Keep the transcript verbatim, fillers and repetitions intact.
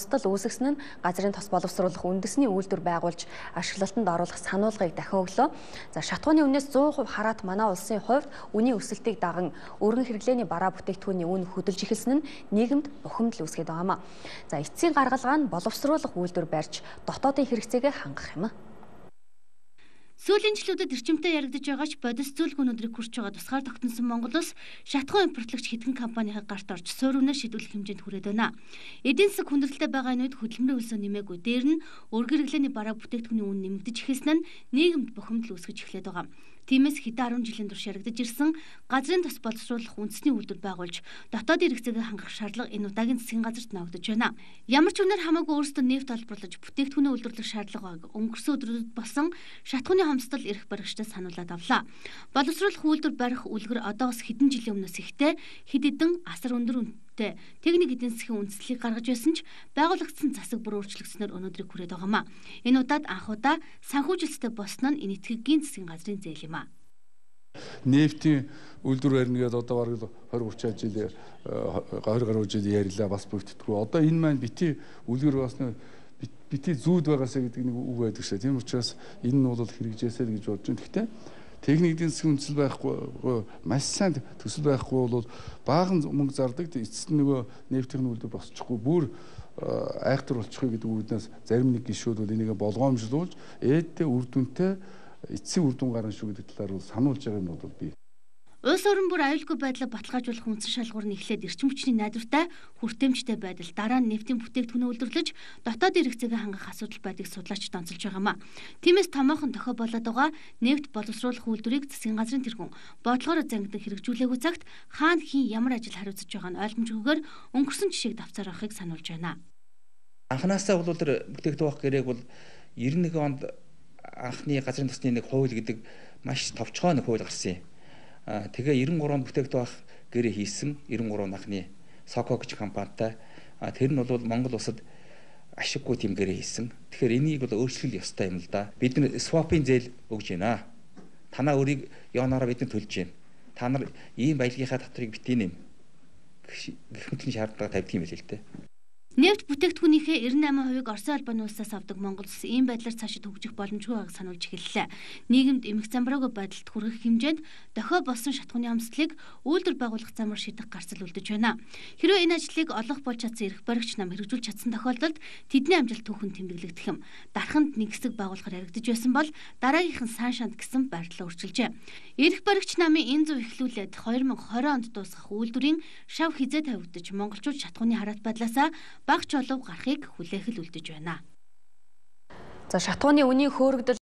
Хостол үүсгэсэн нь газрын тос боловсруулах үндэсний үйлдвэр байгуулж ашиглалтанд оруулах сануулгыг дахин өглөө. За шатхууны үнээс сто процент хараат манай улсын хувьд үнийн өсөлтийг даган өргөн хэрэглээний бараа бүтээгдэхүүний үн хөдөлж эхэлсэн нь нийгэмд бухимдал үүсгээд байгаамаа. За эцсийн гаргалгаа нь боловсруулах үйлдвэр барьж дотоодын хэрэгцээгээ хангах юм а. Сүүлийн жилүүдэд эрчимтэй яригдж байгаа ч бодис зөвлөгөөнөдрийг хүрч байгаа тусгаар тогтносон Монгол улс шатхуун импортлогч хэдхэн компанийн гарт орж суурьнаа шийдвэрлэх хэмжээнд хүрээд байна. Эдийн засаг хүндрэлтэй байгаа энэ үед хөдөлмөрийн хөлсөө нэмээгүй. Дээр нь өргөн хэрэглээний бараа бүтээгдэхүүний үн нэмэгдэж эхэлсэн нь нийгэмд бухимдал үүсгэж эхлээд байгаа. Тиймээс хэдэн арван жилийн турш яригдж ирсэн газрын тос боловсруулах үндэсний үйлдвэр байгуулж дотоодын хэрэгцээгээ хангах шаардлага энэ удаагийн засгийн газарт навагдаж байна. Ямар ч үнээр хамаагүй өөрсдөө нефт олборлож бүтээгдэхүүнээ үйлдвэрлэх шаардлага өнгөрсөн өдрүүдэд болсон шатхууны хомсдол эрх баригчдад сануулад авлаа. Боловсруулах үйлдвэр барих үлгэр одоос хэдэн жилийн өмнөөс ихтэй хэд хэдэн асар өндөр үнэтэй техник эдийн засгийн үндэслэлийг гаргаж байсан ч байгуулагдсан засаг бүр өөрчлөгдснөөр өнөөдрийг хүрээд байгаамаа. Энэ удаад анхудаа санхүүжилттэй болсон нь энэ этгээгийн засгийн газрын зээл юм а. Нефтийн үйлдвэр барьна гэдэг одоо бараг двадцать тридцать жил хоёр гаруй жил ярьлаа бас бүгдтгүү. Одоо энэ маань бити үлгэр басна бити зүүд байгаасаа гэдэг нэг үг байдаг шээ. Тийм учраас энэ нь бол хэрэгжээсэй гэж бодож байна. Гэхдээ техник эдийн засгийн үндэслэл байхгүй маш сайн төсөл байхгүй бол баахан мөнгө зардаг эцэст нөгөө нефтийн үйлдвэр босчихгүй бүр айхтар болчихгүй гэдэг үгнээс зарим нэг гишүүд бол энийг болгоомжлуулж ээдтэй үр дүнтэй эцсийн үр дүн гарна шүү гэдэг талаар бол сануулж байгаа юм бол бий. Улс орон бүр аюулгүй байдлаа баталгаажуулах үндсэн шалгуур нь эхлээд эрчим хүчний найдвартай хүртээмжтэй байдал дараа нь нефтийн бүтээгдэхүүнээ үйлдвэрлэж дотоодын хэрэгцээгээ хангах асуудал байдгийг судлаачид онцолж байгаамаа. Тиймээс томоохон тохио болоод байгаа нефт боловсруулах үйлдвэрийг засгийн газрын тэргүүн бодлогоор зангидан хэрэгжүүлээгүй цагт хаана хийн ямар ажил хариуцаж байгаа нь ойлгомжгүйгээр өнгөрсөн жишээг давцаар авахыг сануулж байна. Анханасаа бол тэр бүтээгдэхүүн гэрээг бол девяносто нэг онд анхны газрын тосны нэг хууль гэдэг маш товчгоо нэг хууль гарсан юм. Тэгээ девяносто три бүтээгдэхүүн гэрээ хийсэн девяносто три анхны Соко гэж компанитай. Тэр нь бол Монгол улсад ашиггүй тийм гэрээ хийсэн. Тэгэхээр энийг бол өөрчлөх ёстой юм л да. Бид нар swap-ийн зээл өгж байна. Танаа өөрийг ёонороо бид нар төлж байна. Та нар ийм баялагийнхаа татрыг битгий нэм гэх мэтлийн шаардлага тавьдаг юм байл л дээ. Нефт бүтээгдэхүүнийхээ девяносто восемь хувийг Оросын албаны улсаас авдаг Монгол улс ийм байдлаар цаашид хөгжих боломжгүй байгааг сануулж эхэллээ. Нийгэмд эмх замбраагүй байдалд хүрэх хэмжээнд дохио болсон шатхууны хомсдлыг үйлдвэр байгуулах замаар шийдэх гарцал үлдэж байна. Хэрвээ энэ ажлыг олох болж чадсан эрх баригч нам хэрэгжүүлж чадсан тохиолдолд тэдний амжилт түүхэн тэмдэглэгдэх юм. Дарханд нэг хэсэг байгуулахаар яригдж байсан бол дараагийнх нь сан шанд гэсэн байрлал өөрчилжээ. Эрх баригч намын энэ зүй эхлүүлээд две тысячи двадцать онд дуусгах үйлдвэрийн шав хизээ тавигдаж монголчууд шатхууны хараат байдлаасаа багч олов гарахыг хүлээх л үлдэж байна. За шатхууны үнийн хөөрөгдөл